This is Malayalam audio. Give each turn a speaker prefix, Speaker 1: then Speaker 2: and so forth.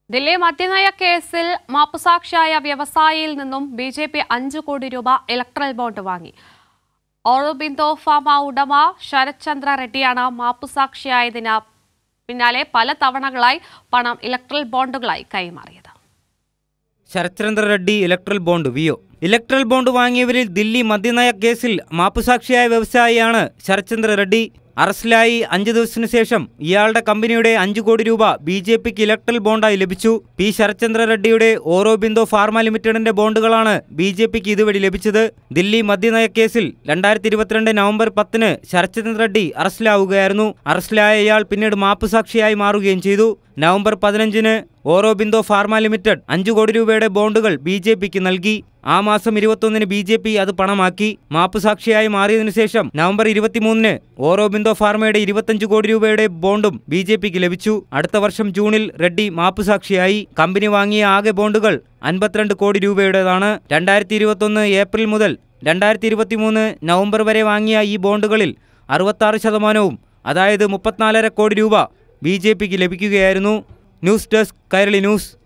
Speaker 1: ദില്ലി മദ്യനയ കേസിൽ മാപ്പുസാക്ഷിയായ വ്യവസായിയിൽ നിന്നും ബിജെപി 5 കോടി രൂപ ഇലക്ട്രൽ ബോണ്ട് വാങ്ങി. ഓറോബിന്ദോ ഫാർമ ഉടമ ശരത് ചന്ദ്ര റെഡ്ഡിയാണ് മാപ്പുസാക്ഷിയായതിന് പിന്നാലെ പല തവണകളായി പണം ഇലക്ട്രൽ ബോണ്ടുകളായി കൈമാറിയത്.
Speaker 2: ശരത് ചന്ദ്ര റെഡ്ഡി ഇലക്ട്രൽ ബോണ്ട് വിയോ. ഇലക്ട്രൽ ബോണ്ട് വാങ്ങിയവരിൽ ദില്ലി മദ്യനയ കേസിൽ മാപ്പുസാക്ഷിയായ വ്യവസായിയാണ് ശരത് ചന്ദ്ര റെഡ്ഡി. അറസ്റ്റിലായി 5 ദിവസത്തിനു ശേഷം ഇയാളുടെ കമ്പനിയുടെ 5 കോടി രൂപ ബിജെപിക്ക് ഇലക്ട്രൽ ബോണ്ടായി ലഭിച്ചു. പി ശരത് ചന്ദ്ര റെഡ്ഡിയുടെ ഓറോബിന്ദോ ഫാർമ ലിമിറ്റഡിന്റെ ബോണ്ടുകളാണ് ബിജെപിക്ക് ഇതുവഴി ലഭിച്ചത്. ദില്ലി മദ്യനയ കേസിൽ 2022 നവംബർ 10-ന് ശരത് ചന്ദ്ര റെഡ്ഡി അറസ്റ്റിലാവുകയായിരുന്നു. അറസ്റ്റിലായ ഇയാൾ പിന്നീട് മാപ്പുസാക്ഷിയായി മാറുകയും ചെയ്തു. നവംബർ 15-ന് ഓറോബിന്ദോ ഫാർമ ലിമിറ്റഡ് 5 കോടി രൂപയുടെ ബോണ്ടുകൾ ബിജെപിക്ക് നൽകി. ആ മാസം 21-ന് ബിജെപി അത് പണമാക്കി. മാപ്പുസാക്ഷിയായി മാറിയതിനു ശേഷം നവംബർ 23-ന് ഓറോബിന്ദോ ഫാർമയുടെ 25 കോടി രൂപയുടെ ബോണ്ടും ബിജെപിക്ക് ലഭിച്ചു. അടുത്ത വർഷം ജൂണിൽ റെഡ്ഡി മാപ്പുസാക്ഷിയായി. കമ്പനി വാങ്ങിയ ആകെ ബോണ്ടുകൾ 52 കോടി രൂപയുടേതാണ്. 2021 ഏപ്രിൽ മുതൽ 2023 നവംബർ വരെ വാങ്ങിയ ഈ ബോണ്ടുകളിൽ 66%, അതായത് 34.5 കോടി രൂപ ബിജെപിക്ക് ലഭിക്കുകയായിരുന്നു. News desk, Kairali news.